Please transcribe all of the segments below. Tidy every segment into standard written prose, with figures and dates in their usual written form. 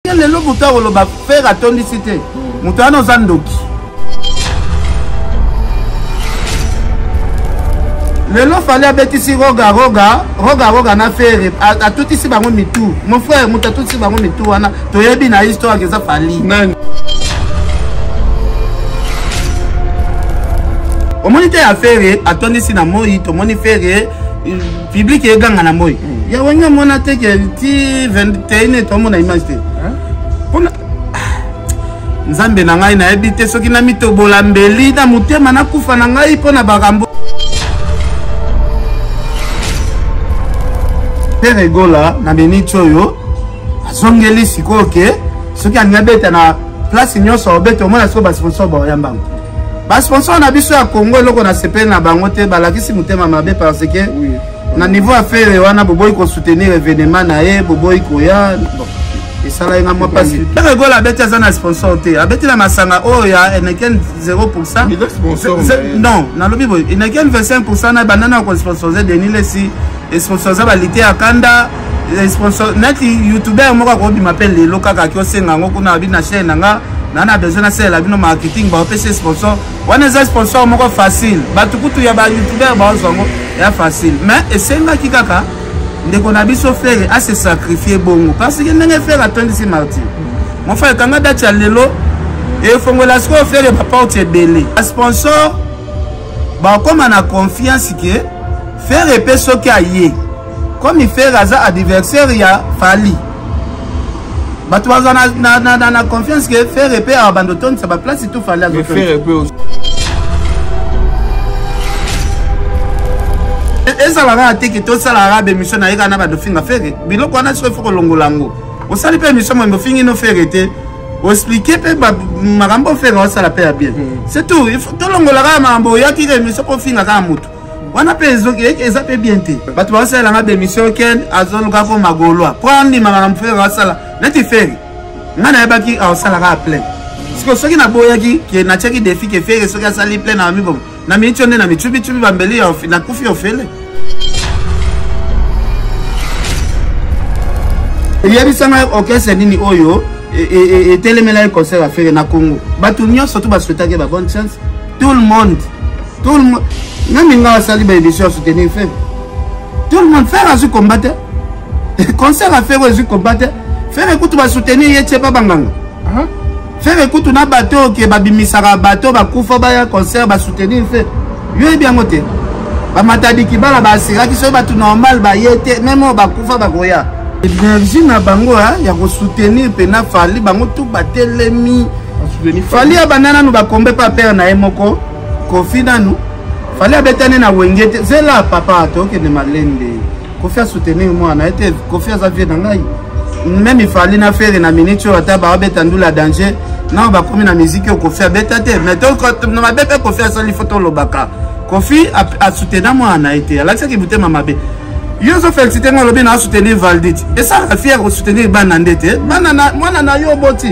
Le lobuta ou ba faire à ton cité. Moutano zandoki. Le lot fallait abeti si roga na faire à tout ici bango mitou. Mon frère muta tout ici bango mitou wana to yebi na histoire que ça fali. Au monité à faire à ton ici na moi to moni faire public et ganga na moi. Ya wanya mona te que ti 21 to mona image. Pona Nzambe na ngai na ebite soki na mito bolambeli na mutema na kufa na ngai pona bagambo. Père Gola na benicho yo azongeli siko ke soki anyabeta na place nyonso obeta omona siko ba sponsor ba yamba. Ba sponsor na biso ya Congo loko na CP na bango te balakisi mutema mabe parce que na niveau affaire wana boboyi ko soutenir événement na ye boboyi ko ya bon et ça là nga passé. Père Gola abeta za na sponsor te abeta na masanga o ya eneken 0%. Non, na lobi boy eneken 25% na banana ko sponsoriser Denis Lesi. Les sponsors à l'été à Kanda, les sponsors, net youtubeur, moi, quand je m'appelle les locaux qui ont fait na chaîne, on a besoin de faire la vie marketing, bah, PC sponsor, on a des sponsors, moi, facile, bah, tout coup, il y a des youtubeurs, bah, c'est facile, mais, et c'est là qui kaka, dès qu'on a besoin de faire, à se sacrifier, bon, parce qu'il y a des faire attendre ici, Martin. Mon frère, quand on a des chalelo, et il faut que la score faire, pas porter belé. Les sponsors, bah, comme on a confiance que, faire épée ce qui a yé. Comme il fait raza adversaire, il y a Fali. Mais tu as la confiance que faire épée à abandonner, ça va placer tout Fali à faire épée aussi. Et ça va rater que tout ça la arabe émission n'a rien à faire. Bilo qu'on a sur le longolango. Au salut pas émission, mais fini nos faire été. Au expliquer pe marambo faire ça la paix bien. C'est tout. Il faut tout longolango marambo. Il y a qui émission pour finir à moto. On a payé ça peut bien te. Bah tu vois ça la démission ken azol gafo magoloa. Prendre les maram faire ça là. Neti faire. Ngana yabaki au salaire plein. Parce que ceux qui na boya qui na cheki défi que faire ceux qui sali plein na mi bon. Na mi chonde na mi chubi bambeli na kufi ofele. Il y a bisanga orchestre nini oyo et telemela concert à faire na Congo. Ba tout nyo surtout ba souhaiter ba bonne chance. Tout le monde. Même il a sali édition soutenir fait. Tout le monde fait à combattre. Concert à faire à combattre. Faire écoute va soutenir yé pas banganga. Faire écoute na bateau qui babimisara bateau ba kufa ba concert ba soutenir fait. Yo bien moté. Ba matadi ki bala ba sira ki so ba tout normal ba yete même ba kufa ba goya. Énergie na bango ya ko soutenir pe na Fali bango tout batelemi. Fali ya banana nous ba combe pas père na emoko. Kofi na nous. Fallait abetane na wengete zela papa toke de malende kofia soutenir moi na été kofia za vie ngai même il fallait na faire na minute ata ba betandu la danger na ba komi na musique kofia betate mais donc na ma bebe kofia ça li photo lobaka kofi a soutenir moi na été alaxa ki bute mama be yo zo féliciter moi lobi na soutenir Valdit et ça la fier de soutenir banandete banana moi na yo boti.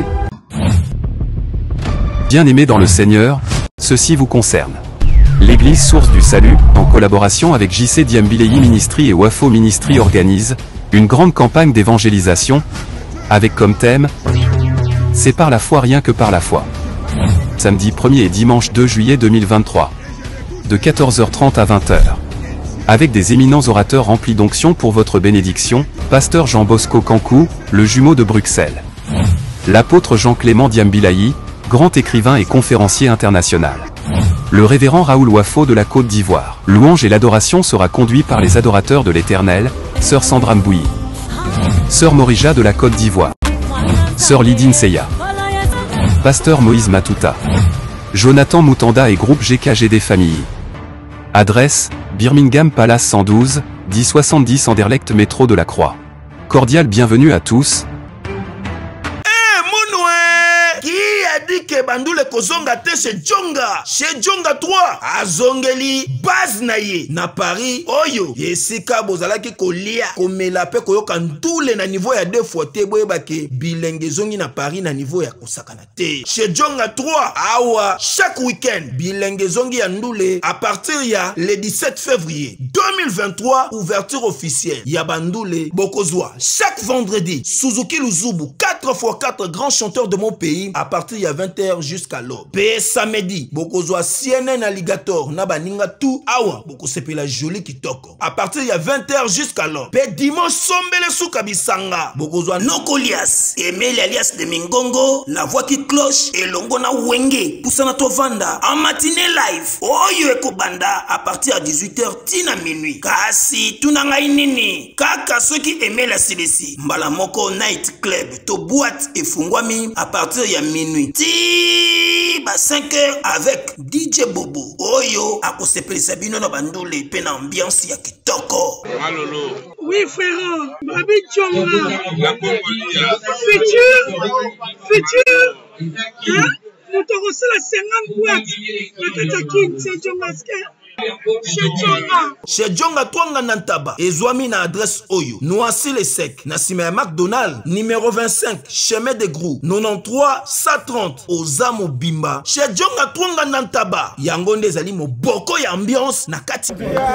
Bien-aimés dans le Seigneur, ceci vous concerne. L'église Source du Salut, en collaboration avec JC Diambilei Ministry et Wafo Ministry organise une grande campagne d'évangélisation, avec comme thème « C'est par la foi rien que par la foi ». Samedi 1er et dimanche 2 juillet 2023, de 14h30 à 20h. Avec des éminents orateurs remplis d'onction pour votre bénédiction, Pasteur Jean Bosco Kankou, le jumeau de Bruxelles. L'apôtre Jean-Clément Diambilei, grand écrivain et conférencier international. Le révérend Raoul Wafo de la Côte d'Ivoire. Louange et l'adoration sera conduit par les adorateurs de l'Éternel, Sœur Sandra Mbouyi, Sœur Morija de la Côte d'Ivoire, Sœur Lydine Seya, Pasteur Moïse Matuta, Jonathan Moutanda et groupe GKGD Famille. Adresse, Birmingham Palace 112, 1070 Anderlecht métro de la Croix. Cordial bienvenue à tous. Que bandule kozonga te chez Djonga 3 azongeli base na ye na Paris oyo yesika bozalaki kolia komela pe koyoka ntule na niveau ya 2 fois te boyebake bilenge zongi na Paris na niveau ya kosakana te chez Djonga 3 awa chaque week-end bilenge zongi ya ndule à partir ya le 17 février 2023 ouverture officielle ya bandule bokozwa chaque vendredi Suzuki Luzubu 4 4x4 grands chanteurs de mon pays à partir de 20h jusqu'à l'aube. Pe samedi, bokozwa CNN Alligator na baninga tout awa bokosepela joli kitoko. À partir de 20h jusqu'à l'aube. Pe dimanche sombele suka bisanga bokozwa Nokolias, Emile alias de Mingongo, la voix qui cloche et longo na wenge Poussana Tovanda en matinée live. Oyo ekobanda à partir à 18h tina minuit. Kasi tunanga inini kaka ceux qui aimaient la CDC. Mbala moko night club to boîte et fungwami à partir ya minuit. Ti ba 5h avec DJ Bobo. Oyo akosepeli sabino na bandule pe na ambiance ya kitoko. Malolo. Oui frère, Babi Tchonga. La Congolia. Futur. Hein? Nous te reçons la 50 boîtes. La Katakin, c'est Djongaske. Chez Djonga Twanga Nantaba, Ezwami na adresse Oyo, Noisy les Secs, Nassime McDonald, numéro 25, chemin de Grou, 93 130, Ozamo Bimba. Chez Djonga Twanga Nantaba, Yangonde Zali mo boko ya ambiance na kati.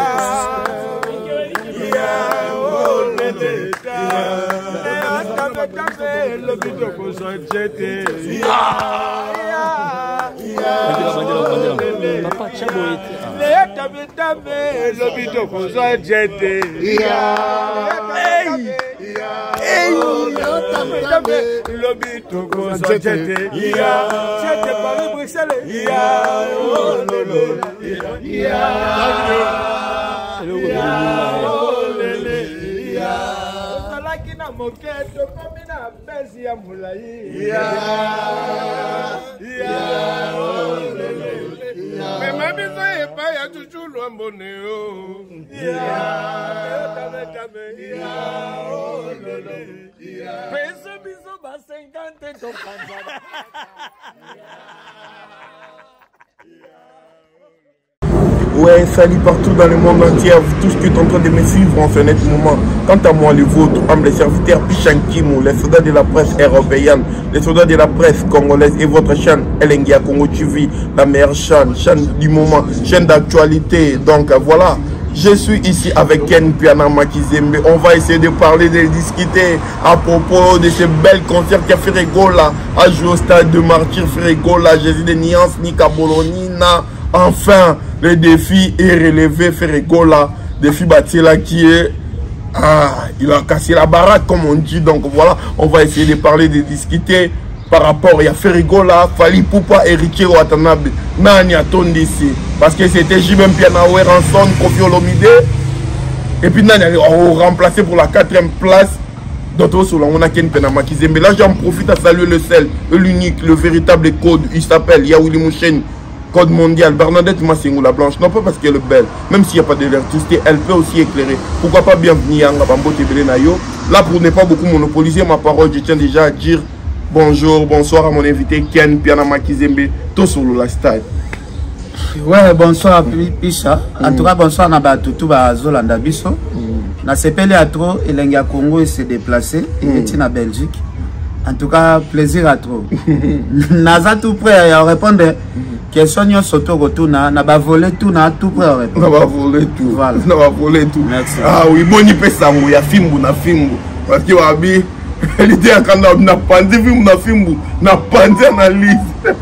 Ouais, salut partout dans le monde entier, à vous tous qui êtes en train de me suivre en ce net moment. Quant à moi, les vôtres, humbles serviteurs Pichankimu, les soldats de la presse européenne, les soldats de la presse congolaise et votre chaîne Elengia Congo TV, la meilleure chaîne du moment, chaîne d'actualité. Donc voilà, je suis ici avec Ken Piana Makizembe. On va essayer de parler, de discuter à propos de ce bel concert qui a fait Ferregola, a joué au stade de Martyr Ferregola, Jésus de Niance, Nika Bolonina. Enfin, le défi est relevé, Ferregola, défi Batila qui est... il a cassé la baraque comme on dit, donc voilà, on va essayer de parler, de discuter par rapport à Ferregola, Fali Poupa, Héritier Watanabe, Nani Atondisi, parce que c'était Jibem Pianawe, Ranson, Kofi Olomide, et puis Nani a remplacé pour la 4e place, d'autres sur on a Ken Penama Kizembe. Là j'en profite à saluer le seul, l'unique, le véritable code, il s'appelle Yaouli Mouchen. Code mondial, Bernadette Massingou la blanche, non pas parce qu'elle est belle, même s'il n'y a pas d'électricité, elle peut aussi éclairer. Pourquoi pas bienvenue Yanga Bambo Tebele Nayo. Là, pour ne pas beaucoup monopoliser ma parole, je tiens déjà à dire bonjour, bonsoir à mon invité Ken Piana Makizembe, tout sur le lifestyle. Ouais, bonsoir Picha. En tout cas, bonsoir à tout Zolanda Bisso. Na sepele à trop, Elengia Congo s'est déplacé, il est en Belgique. En tout cas, plaisir à trop. Naza tout prêt à répondre. Question yon soto retourna, n'a pas volé tout, n'a tout prêt à répondre. N'a pas volé tout. Voilà. N'a pas volé tout. Merci. Ah oui, bon, il peut s'amouiller, il y a Fimbu, na Fimbu. Parce qu'il va bien. L'idée est qu'on a pandé Fimbu, na Fimbu, n'a pandé na liste.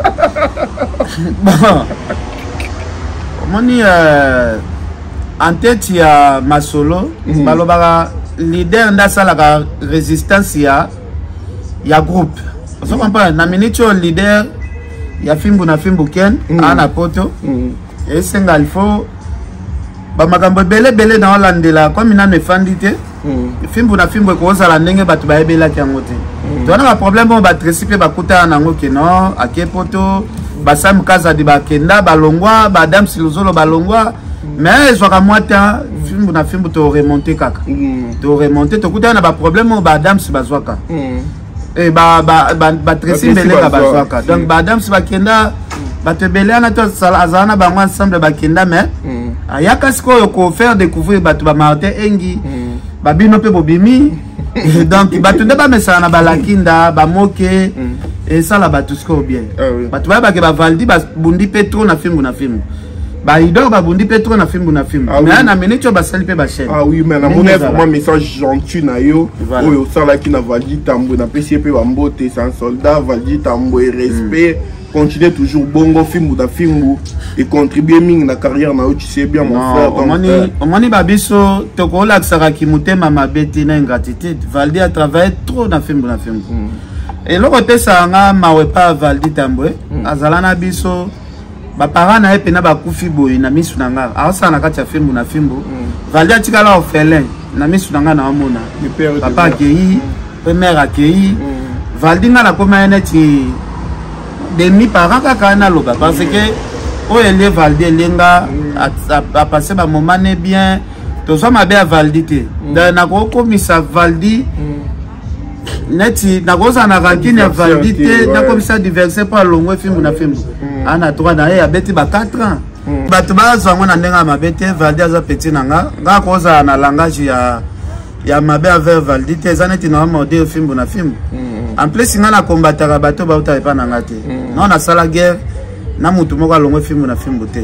Bon. Moni, en tête, il y a Masolo, Balobara, leader dans la résistance, il y a groupe. Vous comprenez, na minute leader. Il y a Fimbu na Fimbu Ken, Ana Poto, et il faut. Bamagambo belé dans l'Andela, comme il a une fandité. Fimbu na Fimbu ko la ndenge batu ba ebela kiangote. Tu as un problème bon ba tresipe ba kuta nango keno, ake Poto, ba sam kaza di ba kenda balongwa, ba dam silozolo balongwa. Mais je vois moi temps Fimbu na Fimbu to remonter kaka. To remonter to kuta na ba problème ba dam si bazwaka. Et ba tresi belé ba bazwaka. Donc ba dam si ba kenda ba te belé na to azana ba ensemble ba kenda mais ayaka siko ko faire découvrir ba to ba Martin Engi ba bino pe bobimi. Donc ba to ba mesana ba lakinda ba moke et ça là ba tout siko bien. Ba to ba ke ba valdi ba bundi petro na Fimbu na Fimbu. ba idor ba bundi pe trop na film na film mais na minute ba sali pe ba chaîne ah oui mais na mon vraiment message gentil na yo oyo sala ki na Valdi Tambwe na pesi pe ba mbote c'est un soldat Valdi Tambwe respect continuer toujours bongo film da film et contribuer ming na carrière na tu sais bien mon frère donc omoni babiso to ko la saka ki mutema mabeti na ingratitude Valdi a travaillé trop na film et le côté ça nga mawe pa Valdi Tambwe azala na biso ba parents na pe na ba kufi boy na misu na nga asa na kati ya film na film Valdi atikala orphelin na misu na nga na amona papa akei mère akei Valdi nga na koma neti demi parents kaka na loba parce que o ele Valdi lenga a passé ba moment ne bien to so ma be Valdi te na ko komisa Valdi neti na koza na rakine Valdi te na komisa diverser par longo film na film ana droit na ya beti ba 4 ans bato ba zango na ndenga mabete Valdi aza petit nanga nga koza na langage ya mabe avec Valdi te zaneti na modèle film na film en plus nga na combattre bato ba uta pa nanga te non na sala guerre na mutu moko longo film na film te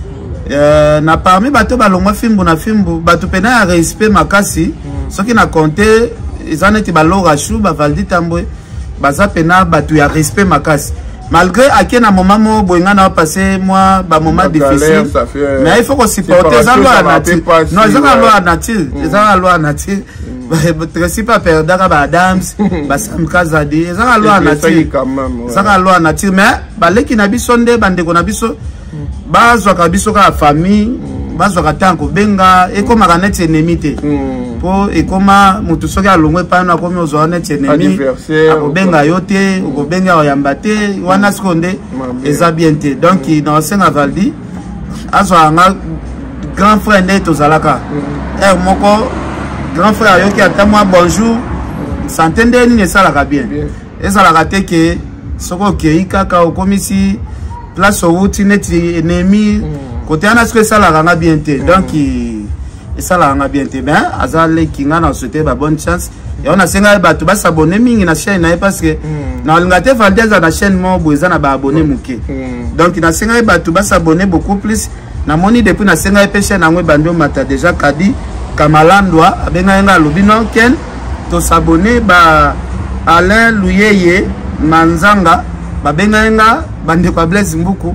na parmi bato ba longo film na film bato pena ya respect makasi soki na compter zaneti ba lora chou ba Valdi Tambwe baza pena bato ya respect makasi malgré à na moment mo boinga na passer moi ba moment difficile mais il faut qu'on supporter ça loi nature non ça loi nature ça loi nature Tracy pas perdre ba Adams ba Sam Kazadi ça loi nature ça loi nature mais ba leki na biso nde bande ko na biso ba zo ka biso ka famille ba zo ka tanko benga e ko maganet ennemi te po e koma mutu soki alongwe pana komi ozoane tienemi akobenga yo te okobenga oyamba te wana sikonde eza bien te donc na osenga Valdi azwanga grand frère nde tozalaka moko grand frère ayoki ata mwa bonjour santé nde nini esalaka bien ezalaka te ke soko okei kaka okomisi place outi neti ennemi kote wana siko esalaka nga bien te donc ça la nga bien te ben azale kinga na souhaiter ba bonne chance et on a senga bato ba s'abonner mingi na chaîne na parce que na lingate Valdi na chaîne mo boza na ba abonner muke donc na senga bato ba s'abonner beaucoup plus na moni depuis na senga pe chaîne ngwe bando mata déjà kadi kamalandwa abenga nga lobino ken to s'abonner ba Alain Luyeye Manzanga ba benga nga bande kwa Blaise Mbuku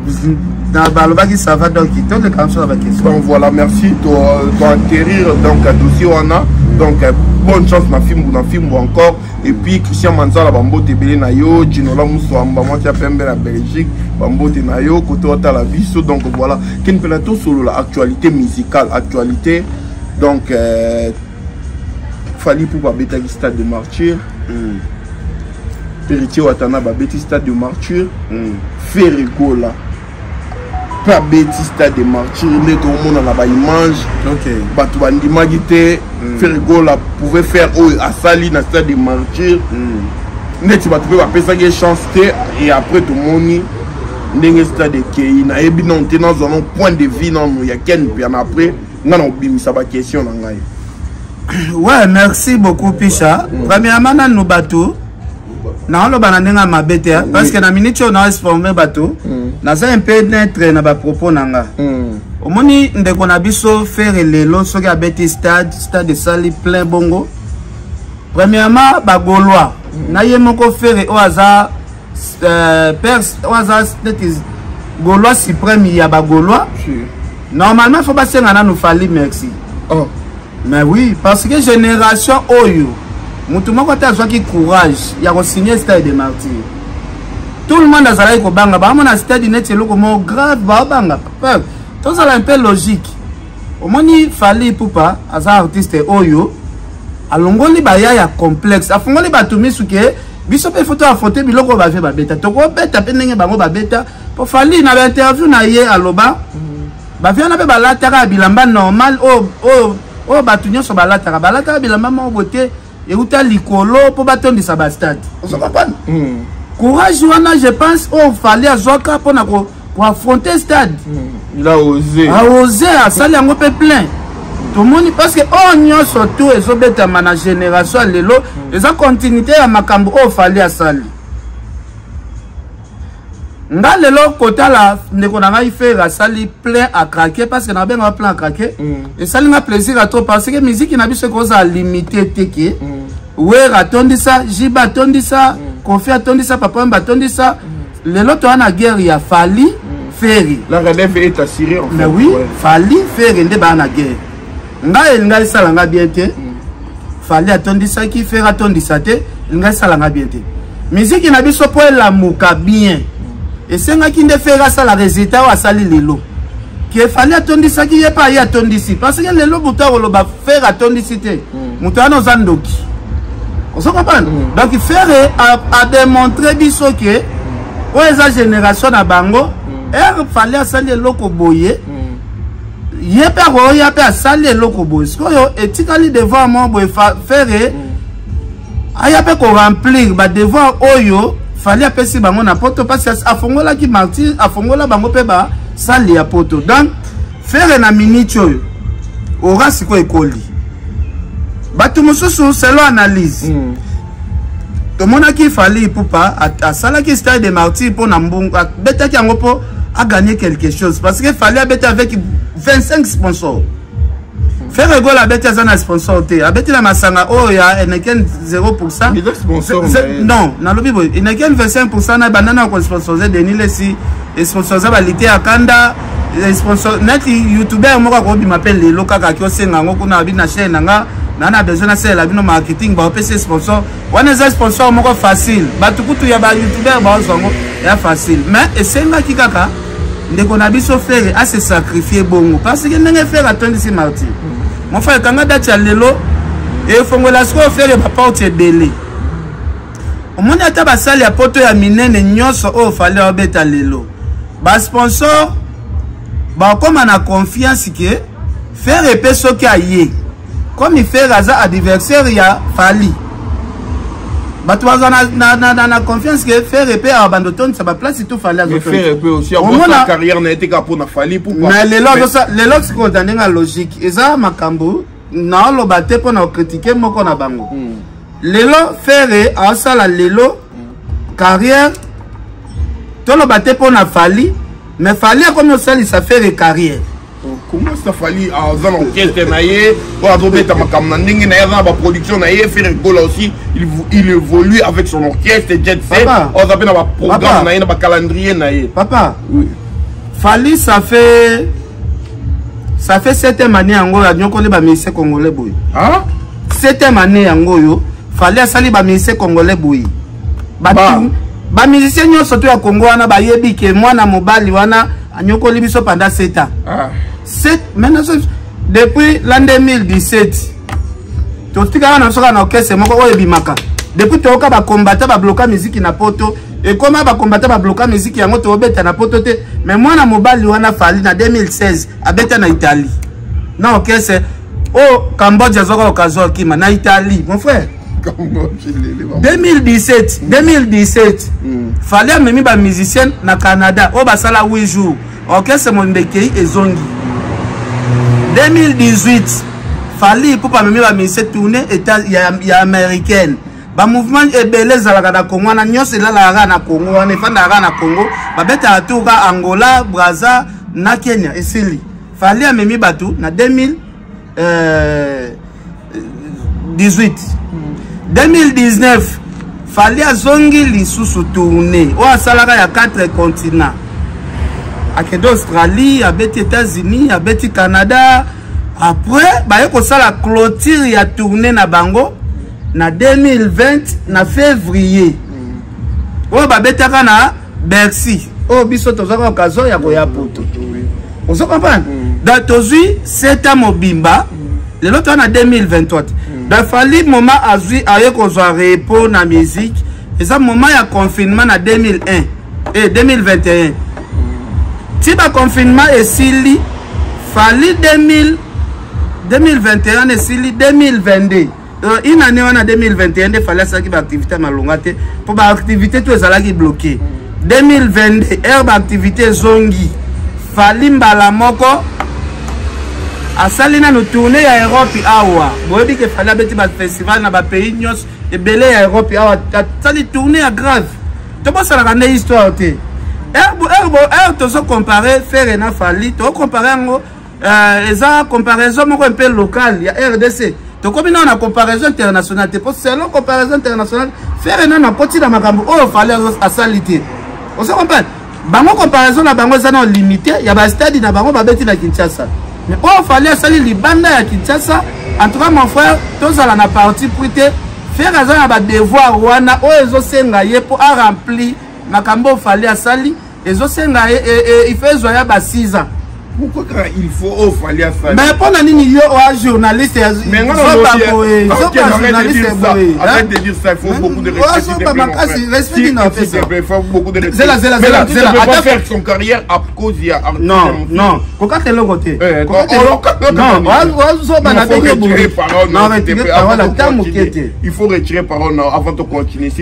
ça va donc voilà, merci d'atterrir donc à dossier wana donc bonne chance na film encore et puis Christian Manzala bambote belé na yo Ginola Muswamba moi tia pembe na Belgique bambote na yo côté ota la biso donc voilà ken plateau sur la actualité musicale actualité donc Fali pour babeta stade de martyr Héritier Watana babeti stade de martyr Ferregola pas bêtise stade de martyr mais tout le monde a la image bato bandimaki te Ferregola pouvait faire à Sali na stade de martyr neti bato pe bapesaki chance te et après tout le monde ndenge stade de kei na yebi non te dans un point de vue non ya ken puis après ngana obimisa ba question na ngai ouais merci beaucoup Picha premièrement na no bato na lo banandenga mabete parce que na minute on a exprimer bato na ça un peu d'être na ba propos nanga omoni ndeko na biso faire lelo soki abeti stade de Sali plein bongo premièrement ba Gaulois na ye moko faire o aza perse o aza Gaulois suprême ya ba Gaulois normalement faut pas senga na nous Fali merci mais oui parce que génération oyo mutu moko ta zwaki courage ya ko signer stade de martyr tout le monde azala ko banga ba mona stade net eloko mo grave ba banga peuple tout ça un peu logique omoni Fali Ipupa aza artiste oyo alongoli ba ya complexe afungoli ba tumisuke biso pe photo afote biloko ba fe ba beta to ko beta pe ndenge bango ba beta po Fali na ba interview na ye aloba ba vient na be balataka bilamba normal o batunyo so balataka bilamba mo bote et où t'as l'icolo pour bâton de sa stade. Courage, je pense, oh, fallait à Zoka pour affronter le stade. Il a osé. A osé, à ça, il y a un peu plein. Tout le monde, parce que, oh, nous, surtout, ils ont bêté à ma génération, les lots, ils ont continuité à ma cambo, oh, fallait à ça. nga lelo kotala ndeko na ngai faire sali plein à craquer parce que na benga plein à craquer et sali nga plaisir à trop parce que musique na biso ko za limité teke wera tondisa jiba tondisa Kofi tondisa papa mba tondisa lelo to ana guerre ya Fali Ferry la relève est assurée en fait. mais oui Fali Ferry nde ba na guerre ngai sala nga bien te Fali atondisa ki Ferry atondisa te ngai sala nga bien te musique na biso po la muka bien et senga ki nde Ferry sala résultat wa sali lelo qui Fali atondisa ki ye pa ya tondisi parce que lelo buta wolo ba Ferry atondisi te mutano zandoki on se comprend donc Ferry a démontré biso que pour les génération na bango Fali asali loko boye yepe ko yepe asali loko boye so yo etikali devant moi boye Ferry ayape ko remplir ba devoir oyo Fali apesi bango na poto parce que afongola ki martyr afongola bango pe ba sali ya poto donc Ferry na minute oyo ora siko ekoli batu mususu selon analyse to mona ki Fali pupa a sala ki style de martyr pour na mbungu beta ki yango po a gagné quelque chose parce que Fali a bêté avec 25 sponsors Ferry go la bêté za na sponsor te a bêté la masanga oh ya eneken 0% non na lobi boy eneken 25% na banana ko sponsorisé Denis Lesi et sponsorisé ba lité akanda les sponsors net youtuber moko ko bi m'appelle lelo kaka ki osenga ngo kuna bi na chaîne nga nana besoin na sala bino marketing ba PC sponsor wana za sponsor moko facile batukutu ya ba youtuber ba zongo ya facile mais esenga ki kaka ndeko na biso Ferry a se sacrifier bongo parce que ndenge Ferry atondisi martyr mon frère kanga dati lelo e fongola sko Ferry ba porte belé omoni ata ba sali ya poto ya minene nyoso o Fali obeta lelo ba sponsor ba koma na confiance que Ferry pe soki aye comme Ferry aza adversaire ya Fali batu baza na confiance que Ferry pe abandonne sa place tout Fali azo Ferry pe aussi avoir sa carrière n'a été qu'à pour na Fali pourquoi mais les lots qui condamnent la logique eza makambo na lo batte pour na critiquer moko na bango lelo Ferry a sala lelo carrière to lo batte pour na Fali mais Fali a comme ça sa Ferry carrière comment ça Fali a dans l'orchestre naie ou a trouvé ta makamna ndingi na dans la production naie Ferry Gola aussi il évolue avec son orchestre jet set on a bien un programme naie na calendrier naie papa oui Fali ça fait 7e année yango ya nyoko le ba musicien congolais boy hein 7e année yango yo Fali asali ba musicien congolais boy ba musicien nyonso to ya Congo wana ba yebi ke mwana mobali wana anyoko libiso pendant 7 ans maintenant depuis l'an 2017 to tika na soka na orchestre moko oyo bimaka depuis to ka ba combattre ba bloquer musique na poto et comment ba combattre ba bloquer musique yango to beta na poto te mais mwana mobali wana Fali na 2016 abeta na Italie na orchestre au Cambodge zoko okazo kima na Italie mon frère 2017 Fali amemi ba musicien na Canada o basala 8 jours orchestre Mondekei ezongi 2018 Fali pour pas même la tournée état ya américaine ba mouvement ebele zalaka na Congo na nyose la na Congo na fanda na Congo ba beta atuka Angola Brazza na Kenya esili Fali amemi batu na 2019 Fali azongi lisusu tournée o asalaka ya 4 continents akende Australie abeti États-Unis abeti Canada après ba yeko sala clôture ya tournée na bango na 2020 na février o ba betaka na Bercy o biso tozaka okazo ya koya poto on se comprend donc tozui 7 ans mobimba le lot na 2023 da Fali moment azui ayeko zo repos na musique et ça moment ya confinement na 2001 et 2021 si ba confinement et sili Fali 2021 et sili 2022 une année on a 2021 de Fali ça qui ba activité malonga te pour ba activité tout ça qui bloqué 2022 ba activité zongi Fali mbala moko asali na no tourner ya Europe awa boyebi ke Fali abeti ba festival na ba pays nyos ebele ya Europe awa sali tourner ya grave to bosala ka ne histoire te tozo comparer faire na Fali to comparer ngo eza comparaison moko un peu locale ya RDC to comme na comparaison internationale te pour selon comparaison internationale faire na koti na makambo o Fali a salité on se comprend bango comparaison na bango za na limité ya ba stade na bango ba beti na Kinshasa mais o Fali a sali libanda ya Kinshasa en tout cas mon frère tozala na parti pour te faire azana ba devoir wana o ezo senga ye pour a remplir makambo Fali a sali ezo senga il fait zoya ba 6 ans. Pourquoi il faut Fali a sali? Mais pour nani yo a journaliste mais arrête de dire ça, il faut beaucoup de respect. Il faut beaucoup de respect. Il ne peut pas faire son carrière à cause il y a non, pourquoi t'es le côté? Il faut retirer parole avant de continuer.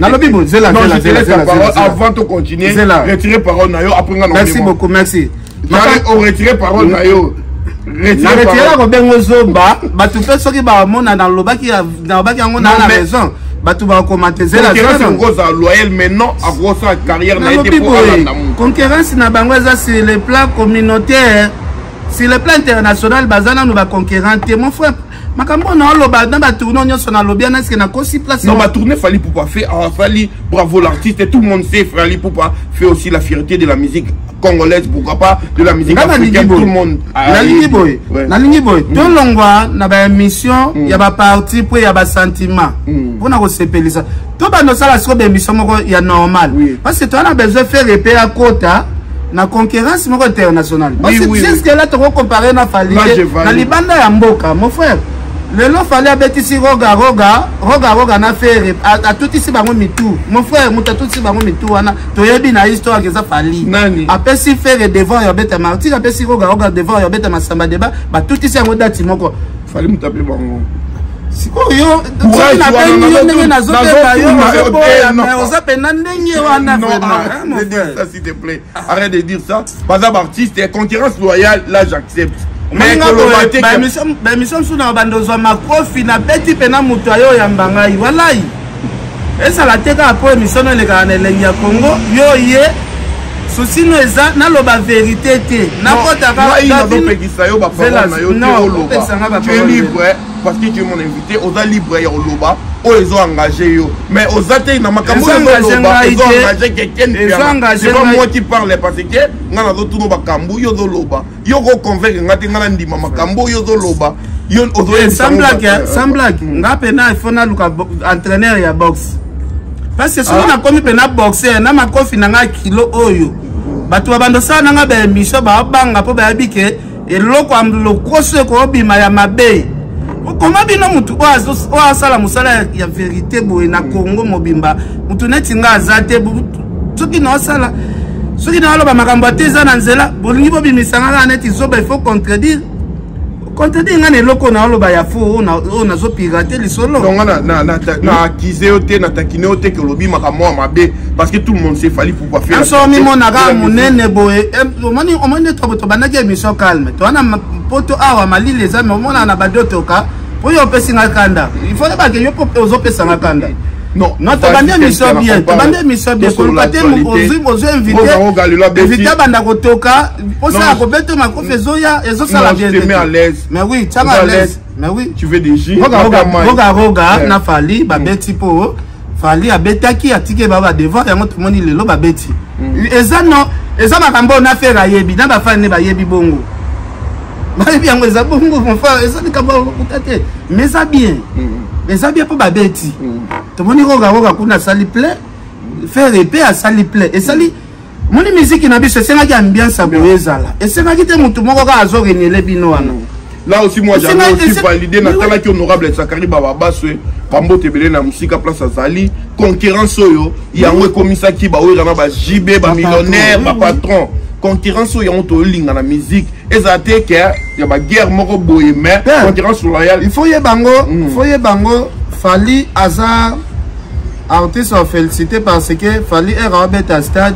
Avant de continuer, retirer parole merci beaucoup, merci. On retire parole na yo. Retire ko bengo zoba, batu pe soki ba mona dans lobaki yango na raison. Batu ba commenter zela zela. Ngoza loyal maintenant a grosse carrière na été pour la concurrence na bango za sur le plan communautaire, sur le plan international bazana nous ba concurrent mon frère. Makambo na loba na ba tourner nyonso na lobia na na kosi place. Non, ma tournée Fali Poupa fait Fali, bravo l'artiste et tout le monde sait Fali Poupa fait aussi la fierté de la musique congolaise, pourquoi pas de la musique africaine, tout le monde. Na lingi boy. Tout longwa na ba émission, ya ba parti pour ya ba sentiment. Pour na ko sepelisa. To ba no sala so ba émission moko ya normal. Parce que toi on a besoin faire repérer à quota na concurrence moko internationale. Parce que c'est ce que là tu comparer na Fali na libanda ya mboka, mon frère. Le lot fallait abeti si roga na faire à tout ici bango mitou mon frère muta tout ici bango mitou wana to yebi na histoire que ça Fali après si faire devant ya beta martyr après si roga devant ya beta masamba débat ba tout ici ngo dati moko Fali mutape bango siko yo na benyo ndenge na zote ba yo mais ozape na ndenge wana vraiment ça s'il te plaît arrête de dire ça pas un artiste et concurrence loyale là j'accepte. Mais ba mission suna bandozo makofi na petit pena mutu ayo ya mbangai walai esa la teka po mission le kana lengi ya Congo yo ye souci no eza na loba vérité te na kota ka ina do pekisa yo ba parole na yo te oloba tu es libre parce que tu es mon invité oza libre ya oloba o ezo engagé yo mais ozate na makambo ezo engagé quelqu'un c'est pas moi qui parle parce que ngana do tuno bakambu yo do loba yo ko convaincre ngati ngana ndima makambo yo do loba yo ozo semblak ngape na ifona luka entraîneur ya boxe parce que soki na komi pena boxer na makofi na nga kilo oyo batu bando sana nga ba émission ba banga po ba bike eloko amlo koso ko bima ya mabe. Comment bino mutu o asala musala ya vérité boye na Congo mobimba mutu neti nga azate soki na osala soki na aloba makambo ateza na nzela bolingi bobimisanga na neti zoba il faut contredire nga ne loko na aloba ya fo na zo pirater lisolo donc na accuser ote na takine ote que lobi makambo mabe parce que tout le monde sait Fali Poupa faire so mi mona ga munene boye omoni to banaki émission calme to na poto awa mali les amis omona na badotoka po yo pesinga kanda il faut pas que yo ozo pesanga kanda non to bande émission bien pour pater ozo inviter banda kotoka po ça ko beto makofi ezoya ezo sala bien mais oui tanga à l'aise mais oui tu veux des jus roga na Fali ba beti po Fali abetaki atike baba devant yango tout moni lelo ba beti eza makambo na faire ayebi na ba fani ba yebi bongo bali bien eza bongo mon frère eza likabo kutate mais ça bien pour ba beti tout moni roga kuna sali plein faire épée à sali plein et sali moni musique na biso senga ki ambiance boyezala et senga ki te mutu moko ka azo renele bino wana. Là aussi moi j'avais aussi validé Natala qui honorable Sakari Baba Baswe Kambo Tebele na musika place Azali concurrence oyo yango komisa ki ba oyo na ba JB ba millionnaire ba patron concurrence oyo on to linga na musique ezate ke ya ba guerre moko boye mais concurrence loyale il faut y bango Fali aza artiste en félicité parce que Fali est Robert à stade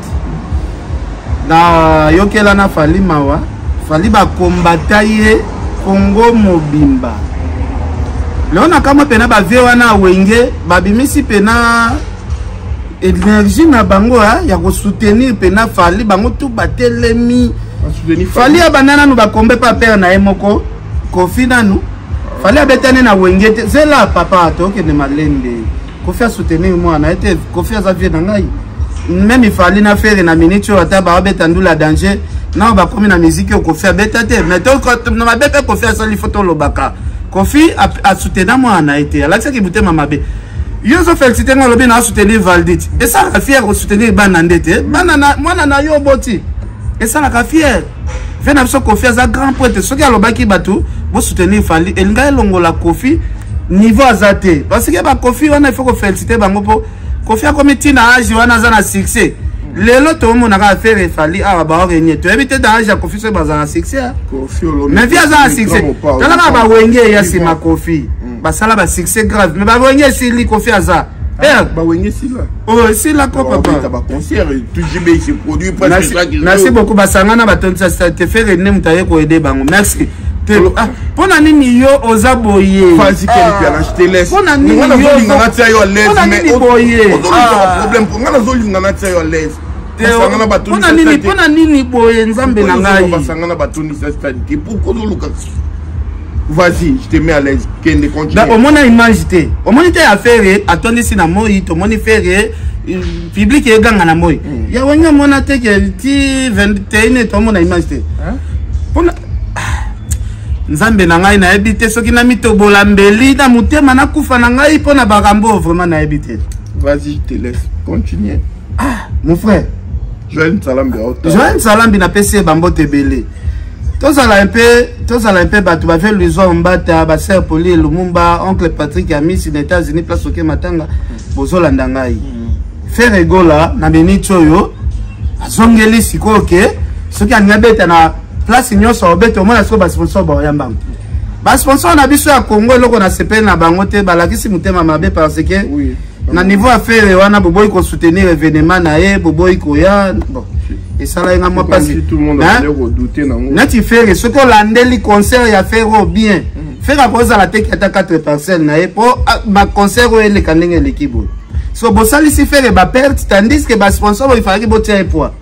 na yokela na Fali mawa Fali ba kombataye Congo mobimba leona kama pena ba vie wana wenge babimisi pena énergie na bango ya ko soutenir pena Fally bango tout batelemi Fally abanana nous ba kombe pa père na emoko Kofi nanu Fally abetane na wengete zela papa to ke ne malende Kofi a soutenir moi na été Kofi a vie na ngai même Fally na faire na minute ata ba betandula danger na ba komi na musique Kofi abetate mais to na ba beta Kofi a sali photo lobaka Kofi a soutenir moi na été ala ki bute mamabe Yozo félicité nga lobi na soutenir Valdit et ça la fière de soutenir banandete banana mwana na yo boti et ça la fière fait na biso Kofi za grand poète ce qui a lobaki batu bo soutenir Fally elinga longola Kofi niveau azate parce que ba Kofi wana il faut ko féliciter bango po Kofi a comité na âge wana za na succès lelo to mo na ka faire Fally a ba origné to éviter dans âge Kofi so ba za na succès Kofi mais via za na succès tala ba wenge ya sima Kofi basala ba succès grave mais ba wenge si li Kofi aza ba wenge si là oh si là quoi papa ba concert tout JB se produit presque merci beaucoup basangana batonsa te faire ne mutaye ko aider bango merci pona nini yo ozaboye Vas-y quel piano je te laisse pona nini yo ngana yo à l'aise mais boye problème pour ngana zo ngana yo à l'aise basangana batonisa pona nini boye nzambe na ngai basangana batonisa stade pourquoi zo luka vas-y je te mets à l'aise kende continue au moins image te au moins te affaire atondi sina moi to moni faire public e ganga na moi ya wanya mona te ke ti 21 to mona image te pona nzambe na ngai na ebite soki na mitobola mbeli na mutema na kufa na ngai pona bakambo vraiment na ebite vas-y je te laisse continue mon frère Joël Salambi na PC bambo tebele tozala un peu batu ba faire Luizo Mbata ba sœur Poli Lumumba oncle Patrick Amis aux États-Unis place oke matanga bozolanda ngai faire egola na benito yo azongeli sikoke soki anyabeta na place nyonso obeto mona so ba sponsor ba yamba ba sponsor na biso ya Congo loko na sepel na bango te balakisi mutema mabe parce que oui. Na niveau affaire wana boboy ko soutenir événement na ye boboy ko ya bon et ça là moi pas si tout le monde a redouté na na ti faire ce que landeli concert ya faire bien faire à cause la tête à 4 parcelles na ye pour ma concert ou le kanenge l'équipe so bo sali si faire ba perte tandis que ba sponsor il fallait botia un poids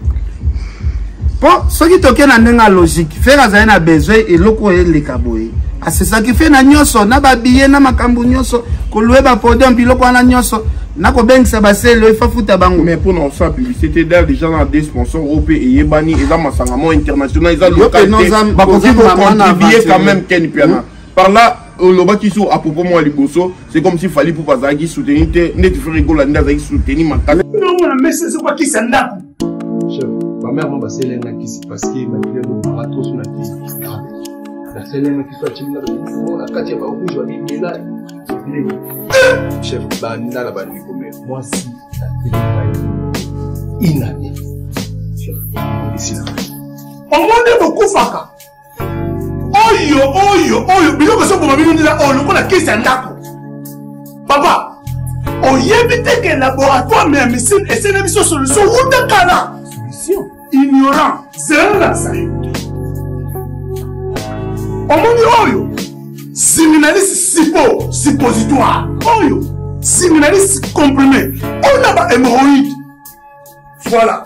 pour ce qui toke na ndenga logique faire azana na besoin et loko e le kaboy c'est ça qui fait na nyoso na ba billet na makambu nyoso ko louer ba podium biloko na nyoso na ko beng sa ba sel il faut futa bango mais pour non ça publicité d'ailleurs déjà dans des sponsors européens et yebani et za masangamo international ils ont localité ba ko contribuer quand même Ken Piana par là le bas qui sont à propos moi liboso c'est comme s'il fallait pour pas qui soutenir net faire rigoler nda za soutenir ma case non mais c'est quoi qui s'endap chef ma mère m'a passé l'un qui s'est passé ma fille de barato sur la tête la seule qui soit timide la katia ba rouge va bien là chef banda la bandi comme moi si la télé inane chef ici là on m'a beaucoup faka oyo biloko so boma bino ndila oyo lokola kisi ya ndako papa oyebi te ke laboratoire mais médecine esene biso solution wuta kala solution ignorant zero na sayo omoni oyo siminaliste suppositoire oyo siminaliste comprimé on a ba hémorroïde voilà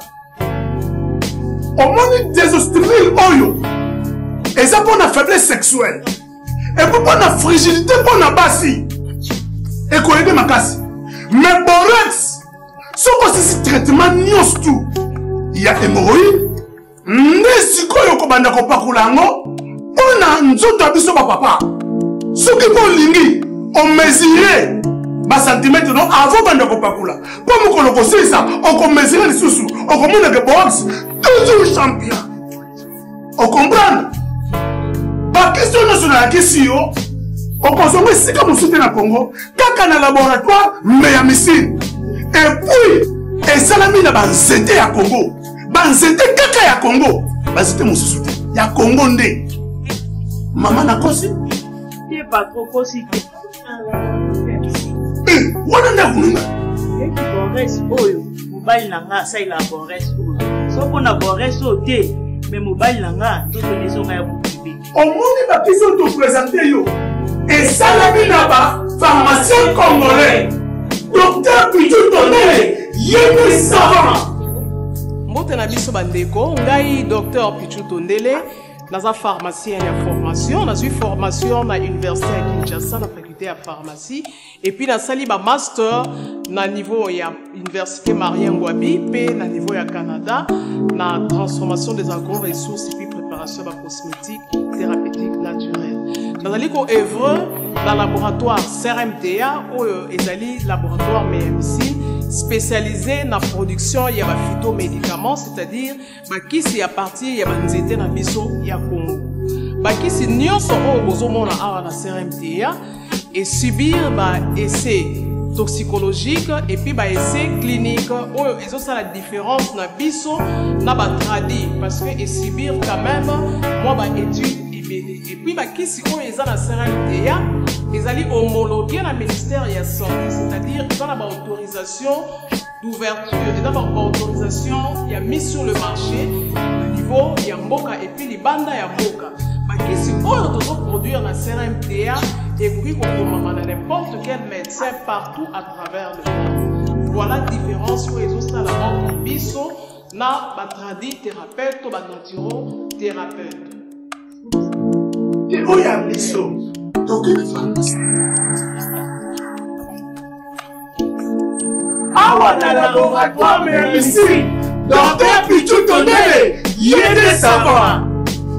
omoni désostérile oyo et ça pour la faiblesse sexuelle et pour la fragilité pour la basi et qu'on aide ma casse mais borex ce que c'est traitement nios tout il y a hémorroïde n'est-ce qu'on banda ko pakulango on a nzoto biso ba papa ce qui pour lingi on mesurer ba centimètre non avant banda ko pakula pour mo ko loko ça on ko mesurer les sous on ko mona que box toujours champion on comprend. La question nationale, la question, on consomme ici comme on soutient la Congo, quand on a un laboratoire, mais il y a missile. Et puis, et ça l'a mis dans c'était à Congo. Dans c'était caca à Congo. C'était mon soutien. Il y a Congo ndé. Maman n'a consi. Il n'est pas trop consi. Eh, on a un boulot. Et qui borresse, oh, mobile n'a ça il a borresse, oh. Sauf qu'on a borresse au thé, mais mobile n'a tout les gens à au monde va qui sont tout présentés yo et ça la vie là-bas pharmacien congolais docteur Pichu Tonele yéné savant. Mbote na biso bandeko, ngai Dr Pichu Tondele, dans un pharmacien de formation, dans une formation à l'université à Kinshasa, dans la faculté de pharmacie, et puis dans sali ba master na niveau ya université Marien Ngouabi, puis na niveau ya Canada, na transformation des agro-ressources et puis préparation de cosmétiques thérapeutiques naturelles. Dans ali ko œuvre dans laboratoire CRMTA ou ezali laboratoire MMC spécialisé dans la production de phytomédicaments, c'est-à-dire qui c'est à partir de nzete na biso ya Congo. Qui c'est nyonso o bozomona awa na CRMTA et subir essai toxicologique et puis essai clinique ou ils ont ça la différence na biso na ba tradi parce que et subir quand même moi étude et puis qui si on est dans la CRMTA ils allaient homologuer la ministère de la santé, c'est-à-dire ils ont la autorisation d'ouverture, ils ont la autorisation il a mis sur le marché le niveau il y a mboka et puis les bandes il y a mboka qui si on doit produire la CRMTA et puis qu'on n'importe quel médecin partout à travers le monde. Voilà la différence où ils ont ça la mort biso na batradi thérapeute ou naturo thérapeute. Et où y a biso? Donc il est awa na laboratoire mais ici Dr Pichu Tondele yéné savant.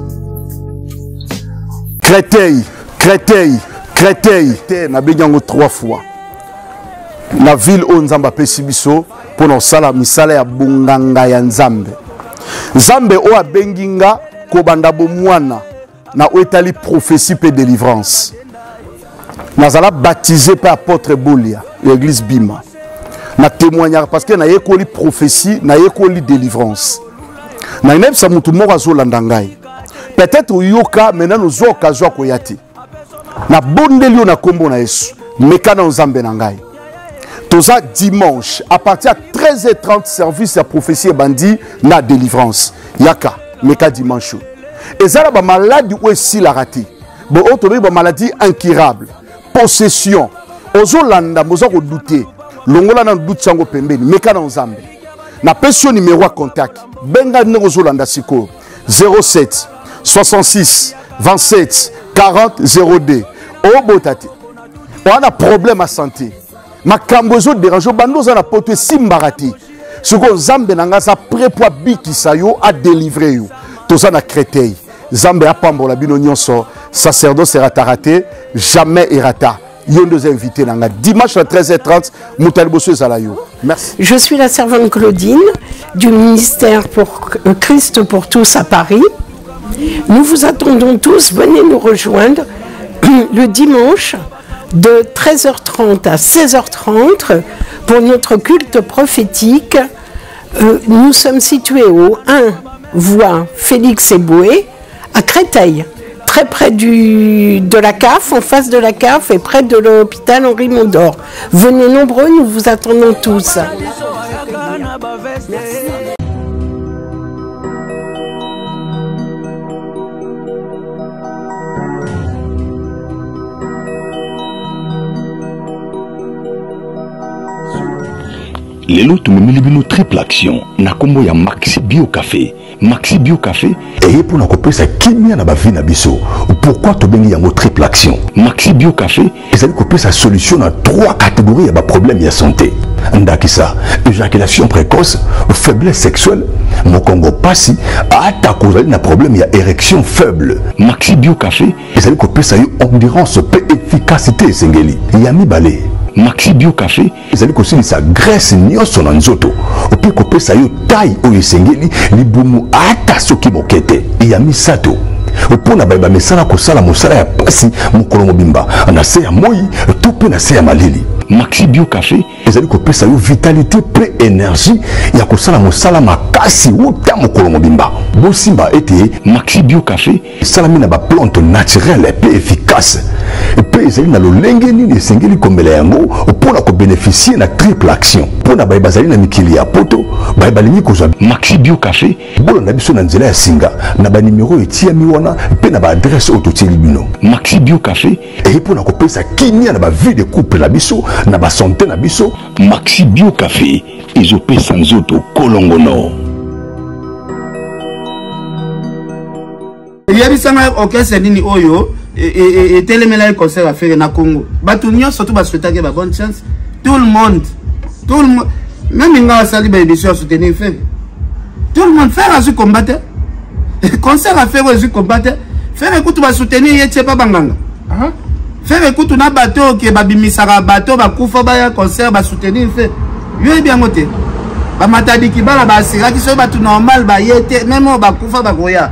Créteil, na benyango 3 fois. La ville où Nzamba pesi biso pour nos sala misala ya bunganga ya Nzambe. Nzambe o abenginga ko banda bomwana na oetali prophétie pe délivrance. Nazala baptisé par apôtre Bolia, l'église Bima. Na témoignage parce que na yekoli prophétie, na yekoli délivrance. Na ineb sa mutu moko azolanda ngai. Peut-être yoka maintenant nous avons occasion koyati. Na bondeli na kombo na Yesu. Mekana Nzambe na ngai. Toza dimanche à partir de 13h30 service ya prophétie bandi na délivrance. Yaka meka dimanche. Et ça ba maladie ou si la raté. Bo otobe ba maladie incurable. Possession. Ozolanda mozo ko douter. Longola na doute sango pembeni mekana Nzambe. Na pension numéro à contact. Benga ngozolanda siko 07 66 27 40 02. Oh botate. On a problème à santé. Ma kambozo dérange bando za na pote simbarati. Soko Nzambe nanga sa prépoa biki sayo a délivrer yo. Toza na Créteil. Nzambe a pambola bino nyonso. Sacerdoce sera raté, jamais errata. Yondo invité nanga dimanche à 13h30 Moutaliboso Zalayo. Merci. Je suis la servante Claudine du ministère pour Christ pour tous à Paris. Nous vous attendons tous, venez nous rejoindre le dimanche de 13h30 à 16h30 pour notre culte prophétique. Nous sommes situés au 1 voie Félix Eboué à Créteil, très près de la CAF, en face de la CAF et près de l'hôpital Henri Mondor. Venez nombreux, nous vous attendons tous. Lelo tumemeli bino triple action na kombo ya Maxi Bio Café. Maxi Bio Café et pour na kopesa kimia na ba vie na biso. Pourquoi to bengi yango triple action? Maxi Bio Café ezali kopesa solution na 3 catégories ya ba problème ya santé. Ndakisa, éjaculation précoce, faiblesse sexuelle, mokongo pasi, ata kozali na problème ya érection faible. Maxi Bio Café ezali kopesa yo endurance pe efficacité esengeli. Yami balé. Maxi Bio Café ezali kosilisa graisse nyonso na nzoto ope kopesa yo taille oyo esengeli libumu ata soki mokete ya misato opona bayeba misala kosala mosala ya pasi mokolo mobimba na se ya moi to pe na se ya malili. Maxi Bio Café ezali kopesa yo vitalité pe énergie ya kosala mosala makasi uta mokolo mobimba. Bosimba ete Maxi Bio Café salami na ba plante naturelle pe efficace pe ezali na lolenge nini esengeli komela yango mpona kobénéficie na triple action mpona baye bazali na mikili ya poto baye balingi kozwa Maxi Bio Café bolanda biso na nzela ya singa na banimero etiami wana mpe na baadresse oyo totieli bino. Maxi Bio Café eye mpona kopesa kimia na bavie de couple na biso na basante na biso. Maxi Bio Café ezopesa nzoto kolongono. yebisanga orchestre nini oyo etelemela concert à faire na Congo bato nyonso surtout basouhaitaki ba bonne chance tout le monde même nga sali ba émission soutenir faire tout le monde faire azu combattre concert à faire azu combattre faire écoute ba soutenir yetie pa banganga faire écoute na bateau ke babimisaka bateau bakufa ba ya concert ba soutenir fait yo bien ngote ba matadi kibala ba asiraki so bato normal ba yete même bakufa ba goya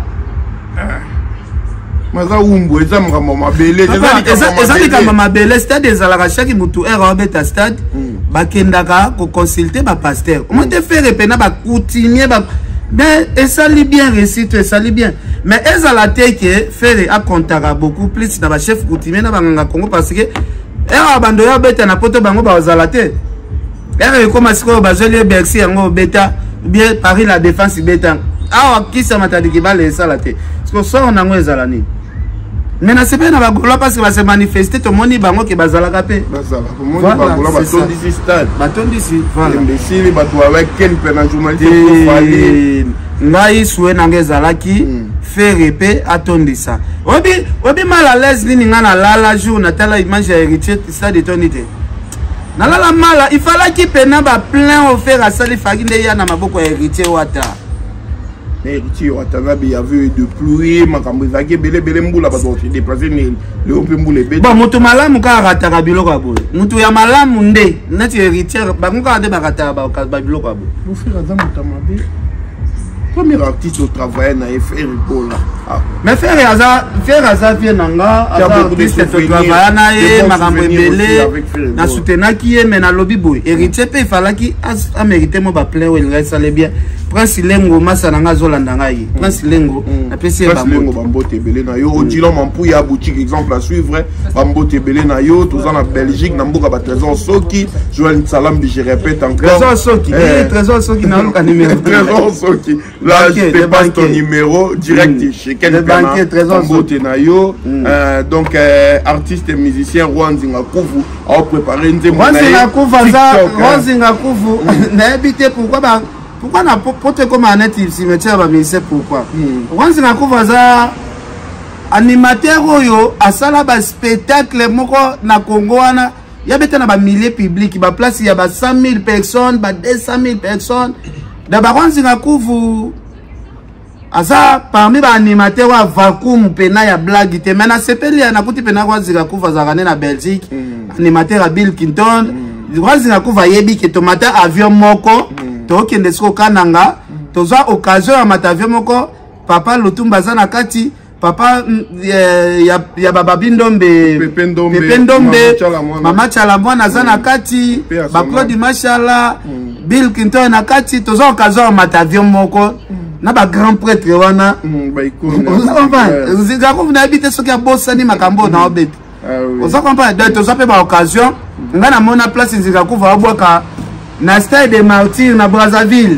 maza umbu eza makambo mabele ezali kama mabele stade ezalaka chaque mutu era obeta stade bakendaka ko consulter ba pasteur comment te faire pena ba continuer ba mais esali bien réussite esali bien mais ezala teke faire a contaka beaucoup plus na ba chef coutumier na banganga Congo parce que era bando ya beta na poto bango ba ozala te era ko masiko bazeli Bercy yango beta bien Paris la défense beta awa kisa matadi kibale esala te parce que ça on a ezala ni mais na sepe na bagolo parce que va se manifester to moni bango ke bazala kapé bazala ko moni bagolo batondi ci stade batondi ci voilà imbécile bato avec ken pena journaliste ko fali ngai soué nanga ezalaki faire pe atondisa obi mal à l'aise nini nga na lala jour na tala image ya héritier stade tonité na lala mala il fallait ki pena ba plein offert à sali faginde ya na maboko ya héritier wata héritier watanabe ya vu de pluie makambo ezaki belebele mbula bato se déplacer ni le ope mbula ebe bon mutu malamu ka rataka biloko aboye mutu ya malamu nde neti héritier bango ka de barataka ba biloko aboye mon frère Adam Mutamabe premier artiste au travail na FR Bola mais faire aza vient nanga artiste au travail na ye makambo ebele na soutenaki ye mais na lobby boy héritier pe falaki a mérité mo ba plein wel ngai sale bien Prince Lengo masa nanga zolanda ngai Prince Lengo na PC bambote belé na yo odilo mampu ya boutique exemple à suivre bambote belé na yo tous en Belgique na mboka ba trésor soki Joël Salam je répète encore trésor soki na luka numéro trésor soki là je te passe ton numéro direct chez quel banquier trésor bambote na yo donc artiste et musicien Rwanzinga Kuvu a préparé une Rwanzinga Kuvu Rwanzinga Kuvu na habité pourquoi na pote comme Annette cimetière ba ministère pourquoi Rwanzinga Kuvu za animateur oyo asala ba spectacle moko na Congo wana ya beta na ba milliers public ba place ya ba 100,000 personnes ba 200,000 personnes da ba Rwanzinga Kuvu asa parmi ba animateur wa vacuum pena ya blague te mais na sepeli na kuti pena Rwanzinga Kuvu za na Belgique animateur à Bill Clinton Rwanzinga Kuvu yebi ke tomata avion moko to kende siko kananga toza occasion ya mata avion moko papa Lutumba za na kati papa ya baba Bindombe Pependombe mama Chalamwana za na kati ba Claude Mashala Bill Clinton na kati toza occasion ya mata avion moko na ba grand prêtre wana ba icône Nzinga Kuvu na habite soki ya bossa ni makambo na obet oza comprendre donc toza pe ba occasion nga na mona place Nzinga Kuvu abwaka na stade de Martyrs na Brazzaville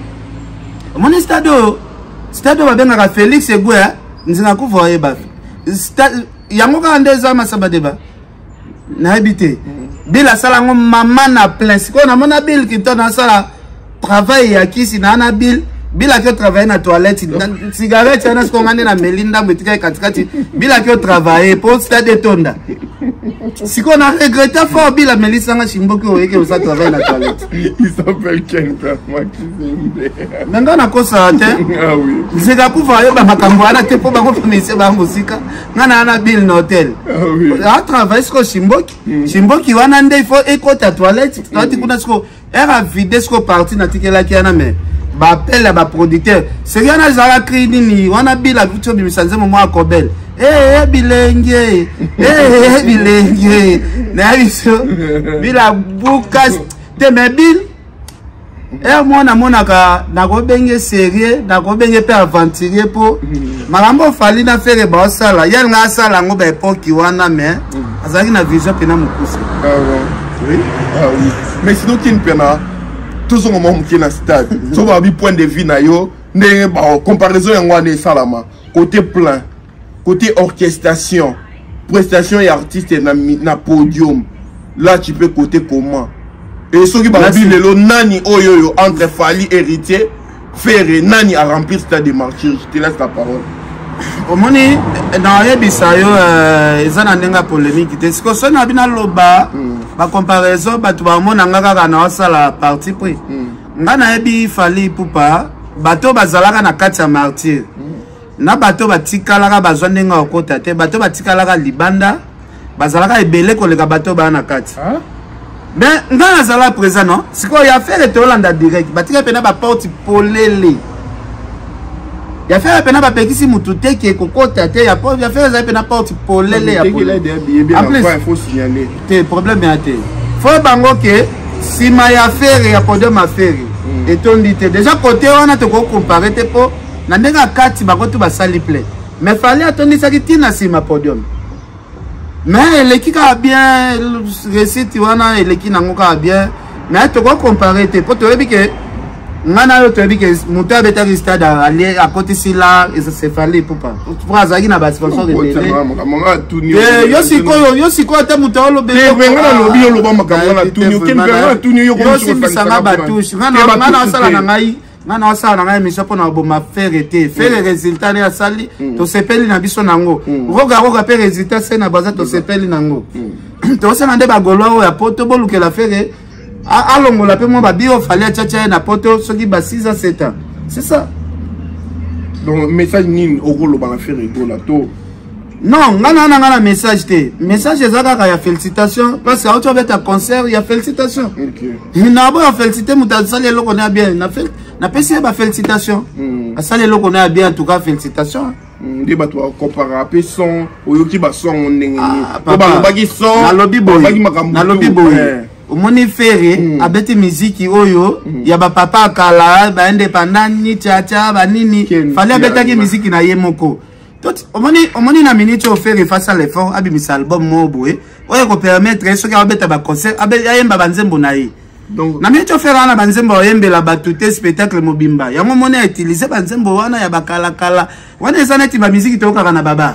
mon stade ba benga Félix Egwe Nzinga Kuvu yeba yango ka ndeza masaba deba na habite bila sala ngo mama na plein siko na mona Bill Clinton na sala travail ya kisi na Bill bila que travailler na toilette cigarette na skongane na Melinda mwetika katikati bila que travailler pour stade tonda siko na regrette fort bila Melissa nga Shimboki oyeke usa travailler na toilette il s'appelle Ken Maxime nanga na kosa te ah oui Nzinga Kuvu yeba makambo ana te po bango famille ba musika ngana na Bill na hotel ah oui a travailler siko Shimboki wana nde il faut ekota toilette toilette kuna siko era vide siko parti na tikela kiana mais ba appel ba producteur c'est rien à zara kridi ni wana bila vitu bimisanze mo mwa kobel bilenge bilenge na biso bila bukas te mebil Et moi namonaka nakobenge sérieux nakobenge pe aventurier po makambo fali na faire ba sala ya nga sala ngo ba époque wana mais azaki na vision pena mokusi. Oui. Ah oui. Mais sinon qui pena tous on moment qui na stade. So ba bi point de vue na yo ne ba comparaison yango na salama côté plein côté orchestration prestation et artiste na podium là tu peux côté comment. Et ceux qui va le nani oyoyo entre Fali héritier Ferré nani à remplir stade de martyrs. Je te laisse la parole. Au moni dans les bisayo ils ont un polémique. Est-ce que ça n'a bien loba ba comparaison ba tu ba mona ngaka na sala parti pris. Ngana ebi Fali pupa bato bazalaka na kati ya martyr. Na bato batikalaka bazwa ndenga okota te bato batikalaka libanda bazalaka ebele koleka bato ba na kati. Mais dans la présent non, c'est quoi il a fait le Hollande direct. Batika pena ba porte polele. Il a fait la pena ba pekisi mutute qui kokota te ya porte, il a fait la pena porte polele ya polele. En plus, il faut signaler. Te problème bien te. Faut bango que si ma ya faire ya podium ma faire. Et ton dit déjà côté on a te comparer te po na ndeka kati ba kotu ba sali play. Mais fallait attendre ça qui tina si ma podium. Mais l'équipe a bien réussi, tu vois, l'équipe n'a pas bien. Mais tu vas comparer, tu peux te dire que Nana te dit que mon père est resté aller à côté de là et ça s'est fallu pour pas. Tu vois, ça y est, na bas sponsor de télé. Yo si quoi, t'as mon temps le bébé. Venga le bio le bas makamana tunio kembera tunio yo comme si ça ba touche. Nana sala na ngai. Nana sala na ngai mission pour na boma faire été faire résultat na sali to sepeli na biso nango. Roga pe résultat c'est na baza to sepeli nango. To sala nde ba golo ya poto boluke la faire alongo la pe mo ba bio fallait tchatcha na poto soki ba 6 à 7 ans. C'est ça. Donc message ni ogolo ba la faire gola to. Non, ngana message te. Message ezaka ya félicitations parce que tu vas être concert, il y a félicitations. OK. Il n'a pas féliciter mutasali eloko na bien. Na pesi ba félicitations. Asali eloko na bien en tout cas félicitations. Ndi ba to comparer pe son oyoki ba son ndenge ni. Ba bagi son na lobby boy. Omoni Ferré abeti musique oyo ya ba papa kala ba indépendant ni chacha ba nini. Fallait abetaki musique na ye moko. Omoni na minute au faire face à l'effort abi mis album mo boé oyo ko permettre ce ka beta ba concert abe yemba banzembo na yi donc na minute au faire na banzembo yembe la batute spectacle mobimba ya momone a utiliser banzembo wana ya bakala kala wana ezaneti ba musique to ka na baba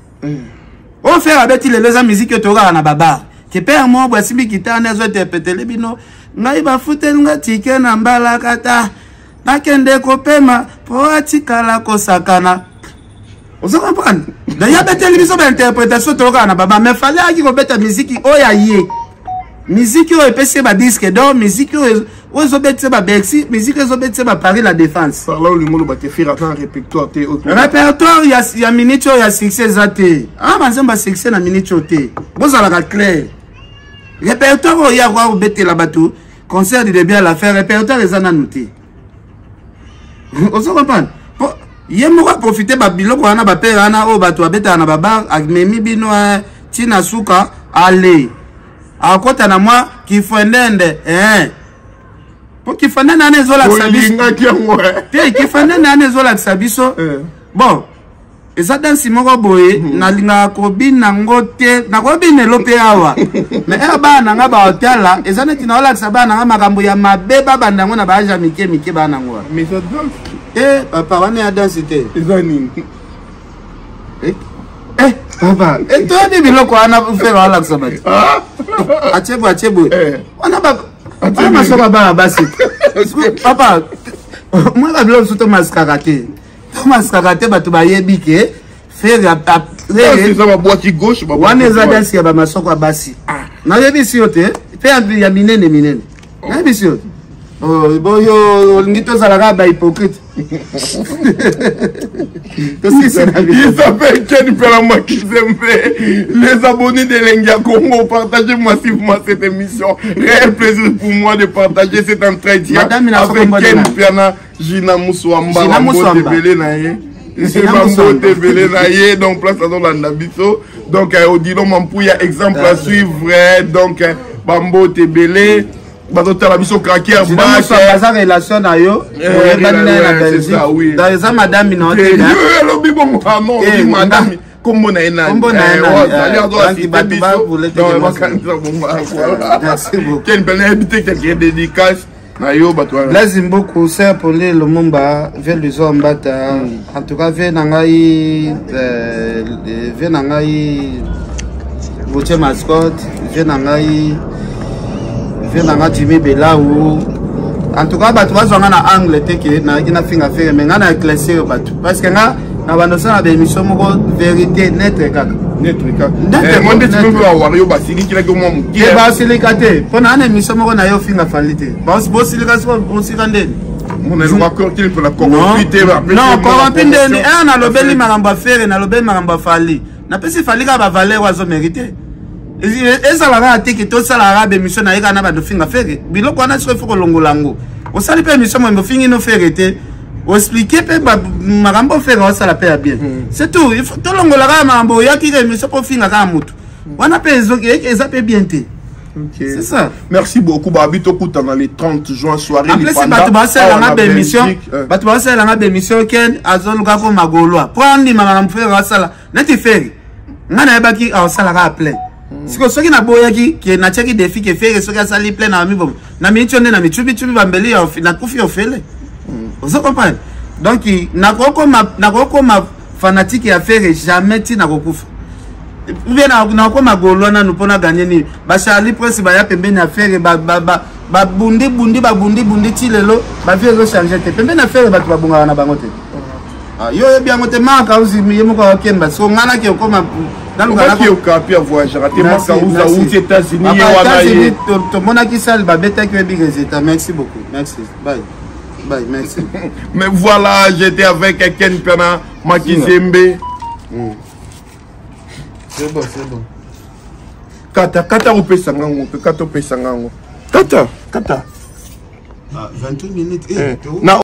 o faire abeti les musique to ka na baba ke père mo bo simbi kitana zo interpréter bino ngai ba futel ngatike na mbala kata bakende ko pema po atikala ko sakana. Vous comprenez? D'ailleurs, la télévision d'interprétation, mais il fallait qu'il y ait la musique qui est musique qui est un disque d'or, musique qui est un Bercy, musique qui est un Paris la Défense. Parlons du monde qui fait un répertoire. Répertoire, il y a minute, il y a succès. Ah, mais c'est un succès dans minute. Vous avez la clair. Répertoire, il y a un bateau, concert de bien la faire, répertoire, les en noté. Vous comprenez? Yemo va profiter ba biloko wana ba père ana o bato abeta na baba agmemi bino tina suka ale akota na moi ki fondende pour ki fondende na nezola sabiso te ki fondende na nezola sabiso bon eza dansi moko boye na linga ko bina ngote na ko bina lope awa mais ba na nga ba hotela eza neti na ola sabana nga makambo ya mabeba bandango na ba aja mike bana ngwa mais ça danse. Papa, on est à danser. Papa. Et toi, tu dis que on a fait un lac sabbat. Achebo. On a pas. On a fait un bassi. Papa, moi, la blonde sous Thomas Karaté. Thomas Karaté, tu vas y biquer. Faire c'est ça, ma boîte gauche. On est à danser à ma soeur bassi. N'a pas vu si tu es. Fais un peu de minen. N'a pas vu si. Oh, bon, yo, ngito salaka hypocrite. Il s'appelle Ken Pelama Kizembe. Les abonnés de Lengia Congo, partagez massivement cette émission. Réel plaisir pour moi de partager cet entretien avec Ken Piana, Gina Mouswamba, Bambo Tebele Naye. Bambo Tebele Naye, donc place à l'Andabiso. Donc, Odilo Mampouya, exemple à suivre. Donc, Bambo Tebele. bazotala biso craquer baza relation na yo oyebani naye na Belgique donc eza madame alobi bongo madame kombo na ye nani bato bakanisa bongo ken pene habite quelque dédicace na yo bato Blaise Mboku Ser Pole Lumumba vers les hommes bata en tout cas vers nangai Gauthier Mascotte vers nangai Jimmy Belaou en tout cas bato bazonga na angle teke na kina finga faire mais ngana éclaircir bato parce que nga na bando ça na émission moko vérité net kaka moi nde tu veux avoir yo basili kila ko mo mukie ba silikate pona na émission moko na yo finga falite ba silika so on sikande mon est encore qu'il pour la corrompite non corrompite ni na lobeli maramba faire na lobeli maramba fali na pesi fali ka ba valeur wazo mériter ezalaka ate ke tosalaka bemission na ye kana bato finga fere biloko wana siko efo kolongolango osali mpe émission mo fingi no fere te oexplike mpe makambo fere osala mpe ya bien c'est tout tolongolaka makambo oyaki ka émission mpo finga kaka motu wana mpe eza mpe bien te c'est ça. Merci beaucoup babi tokutana le 30 juin soirée en plus bato basalanga bémission ken azoluka ko magolwa po andima makambo fere osala neti fere ngana yebaki aosalaka plein siko soki na boyaki ke na cheki défi ke fere soki asali plein na mibo na michonde na michubi bambeli na kufi ofele vous comprenez donc na koko ma fanatique ya fere jamais ti na kokufa bien na ko magolo na nupona gagner ni ba Charlie Prince ba ya pembeni ya fere ba bundi ti lelo ba vie zo changer te pembeni na fere ba tu ba bunga na bango te yo bien ngote maka uzi yemo ko kemba so ngana ke ko ma dans le cas qui au capi à voyager raté maka uza aux États-Unis wana to mona ki sal ba beta que big résultat merci beaucoup merci bye merci mais voilà j'étais avec Ken Pena Makizembe c'est bon kata opesa ngango kata opesa ngango kata 28 minutes